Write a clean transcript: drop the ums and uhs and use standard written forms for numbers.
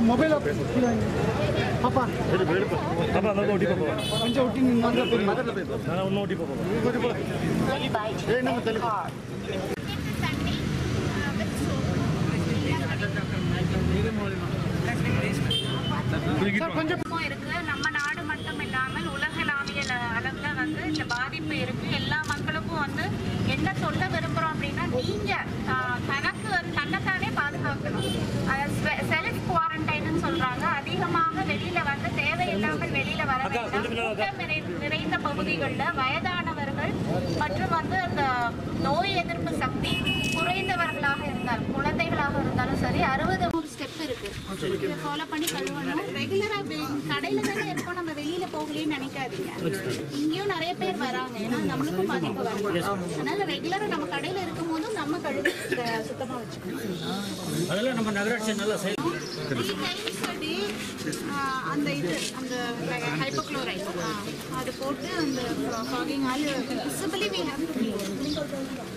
Mobile ಪಾಪ ಪಾಪ ಅದನ್ನು ಒಟ್ಟಿ ಪಾಪ ಕೊಂಚ ಒಟ್ಟಿ ನಾನು ಒನ್ನು ಒಟ್ಟಿ ಪಾಪ கொஞ்சம் இருக்கு. நம்ம நாடு மட்டும் இல்லாமல் உலகளாவிய அளவுல வந்து இந்த பாதிப்பு இருக்கு. எல்லா மக்களுக்கும் வந்து என்ன சொல்ல விரும்புறோம் அப்படின்னா, நீங்க தனக்கு தன்னைத்தானே பாதுகாக்கணும். செல்ஃப் குவாரண்டைன் சொல்றாங்க. அதிகமாக வெளியில வந்து தேவையில்லாமல் வெளியில வர வேண்டாம். நிறைந்த பகுதிகளில் வயதானவர்கள் மற்றும் வந்து அந்த நோய் எதிர்ப்பு சக்தி குறைந்தவர்களாக இருந்தாலும் குழந்தைகளாக இருந்தாலும் சரி 60 ஸ்டெப் இருக்கு. இதை ஃபாலோ பண்ணி கழுவணும். ரெகுலரா கடையில தானே இருக்கோம், நம்ம வெளியில போகலன்னு நினைக்காதீங்க. இங்கேயும் நிறைய பேர் வராங்க, ஏன்னா நம்மளுக்கும் பாதிப்பு வரும். அதனால ரெகுலரா நம்ம கடையில இருக்கும் போதும் நம்ம கழுவி சுத்தமா வச்சுக்கணும். அதெல்லாம் நம்ம நகராட்சி நல்லா செய்யணும். அந்த இது அந்த ஹைப்போக்ளோரைட் அது போட்டு அந்த fogging all visibly we have to